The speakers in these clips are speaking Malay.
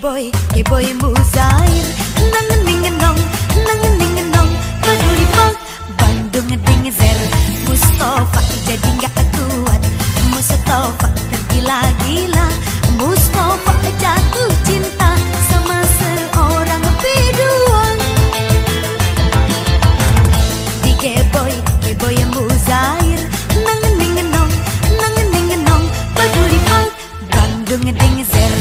Boy Muzair nangening-ngenong peduli pang Bandung ngeding-zer Mustafa jadi gak kuat Mustafa tergila-gila Mustafa jatuh cinta sama seorang biduan di Boy Muzair nangening-ngenong peduli pang Bandung ngeding-zer.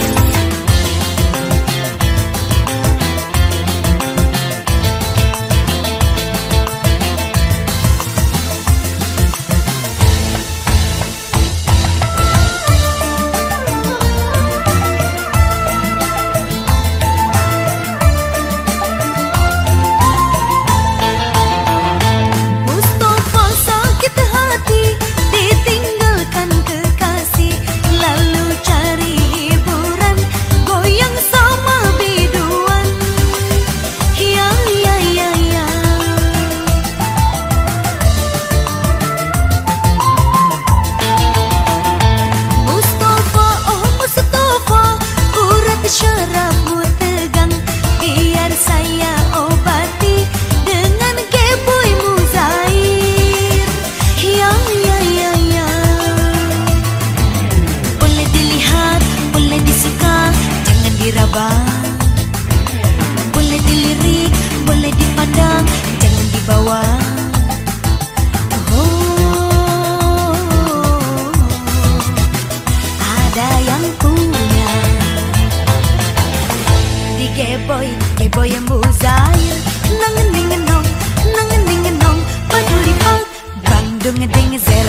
Boleh dilirik, boleh dipandang, jangan dibawa. Oh, ada yang punya. Di Boy Muzair nangening-ngenong peduli pang Bandung ngeding-zer.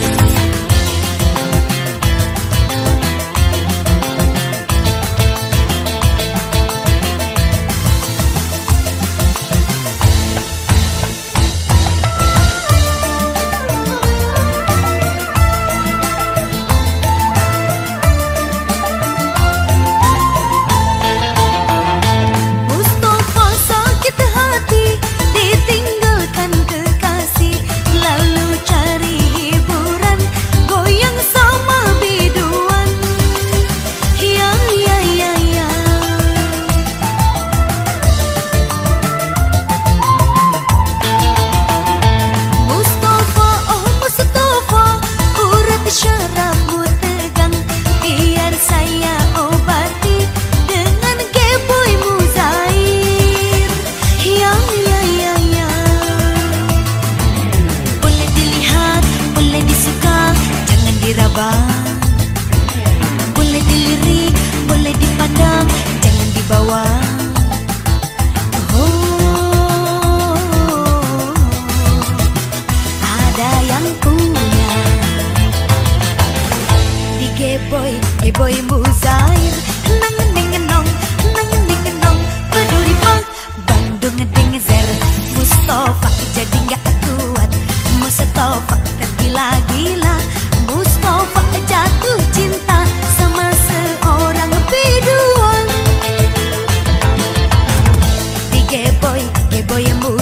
Boleh dilirik, boleh dipandang, jangan dibawa. Oh, ada yang punya. Di Boy Muzair nangening-ngenong peduli pang Bandung ngeding-zer. Mustafa jadi gak kuat, Mustafa tergila-gila, Mustafa jatuh cinta sama seorang biduan di Boy Muzair.